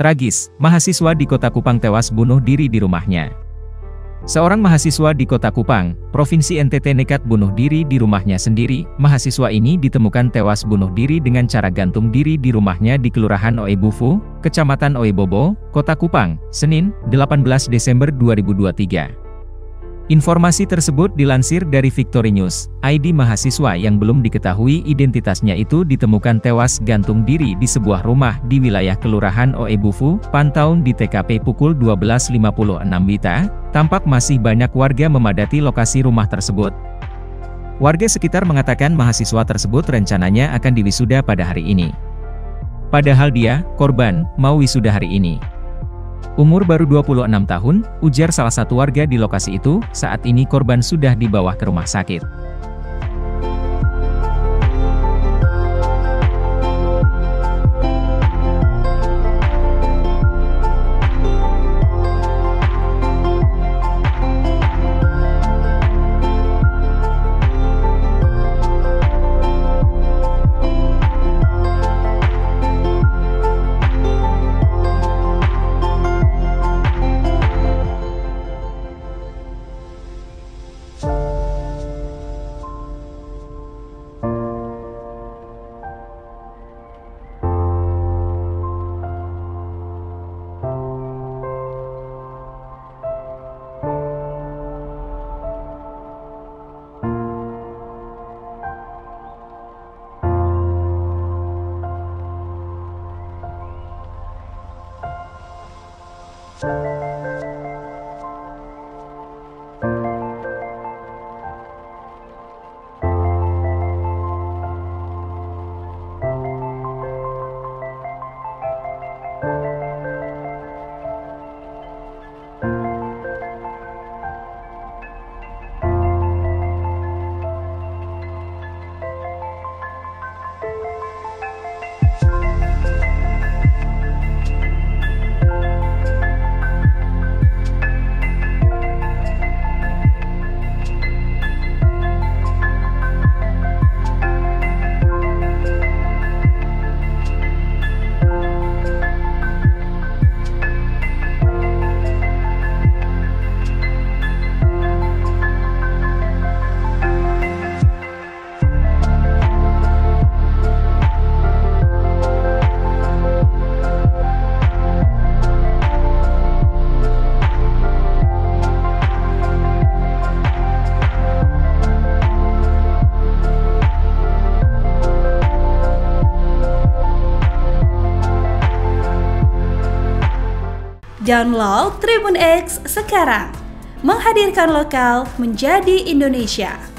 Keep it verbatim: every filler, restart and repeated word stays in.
Tragis, mahasiswa di Kota Kupang tewas bunuh diri di rumahnya. Seorang mahasiswa di Kota Kupang, Provinsi N T T nekat bunuh diri di rumahnya sendiri. Mahasiswa ini ditemukan tewas bunuh diri dengan cara gantung diri di rumahnya di Kelurahan Oebufu, Kecamatan Oebobo, Kota Kupang, Senin, delapan belas Desember dua ribu dua puluh tiga. Informasi tersebut dilansir dari Victory News. I D mahasiswa yang belum diketahui identitasnya itu ditemukan tewas gantung diri di sebuah rumah di wilayah Kelurahan Oebufu, Pantau di T K P pukul dua belas lima puluh enam W I B. Tampak masih banyak warga memadati lokasi rumah tersebut. Warga sekitar mengatakan mahasiswa tersebut rencananya akan diwisuda pada hari ini. Padahal dia, korban, mau wisuda hari ini. Umur baru dua puluh enam tahun, ujar salah satu warga di lokasi itu. Saat ini korban sudah dibawa ke rumah sakit. Download Tribun X sekarang, menghadirkan lokal menjadi Indonesia.